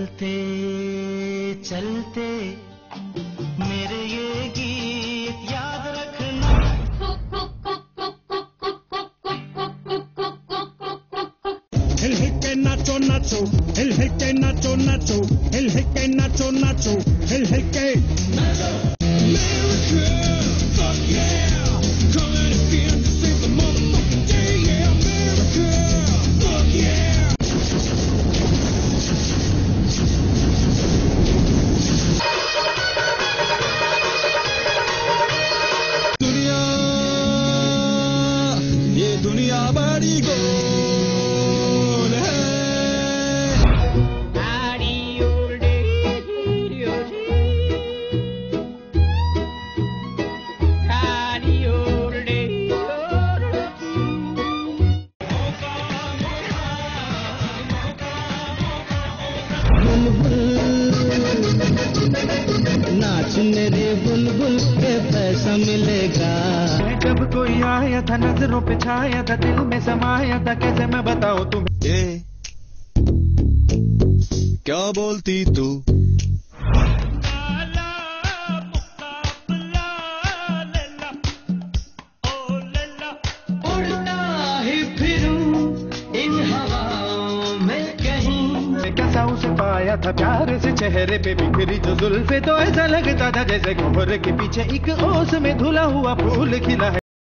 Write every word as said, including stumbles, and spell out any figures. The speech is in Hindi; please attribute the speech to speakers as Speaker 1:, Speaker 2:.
Speaker 1: चलते चलते मेरे ये गीत याद रखना।
Speaker 2: हिल हिल के नाचो नाचो, हिल हिल के नाचो नाचो, हिल हिल के नाचो नाचो, हिल हिल के नाचो। America, fuck yeah, come on and feel to save the motherfucking day, yeah, America, fuck yeah. दुनिया, ये दुनिया बड़ी गोल है। नाचने रे बुलबुल के पैसा मिलेगा।
Speaker 3: जब कोई आया था नजरों पे छाया था, दिल में समाया था, कैसे मैं बताऊं तुम्हें।
Speaker 2: ये क्या बोलती तू?
Speaker 1: उड़ता ही फिरूं इन हवाओं में कहीं।
Speaker 3: कैसा उसे पाया था प्यार से चेहरे पे बिखरी जो जुल्फे, तो ऐसा लगता था जैसे कोहरे के पीछे एक ओस में धुला हुआ फूल खिला है।